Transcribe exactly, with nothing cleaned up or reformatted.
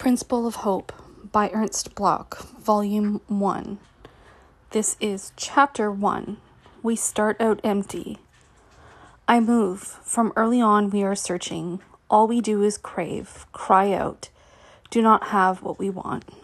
Principle of Hope by Ernst Bloch, Volume one. This is Chapter one. We start out empty. I move. From early on we are searching. All we do is crave, cry out, do not have what we want.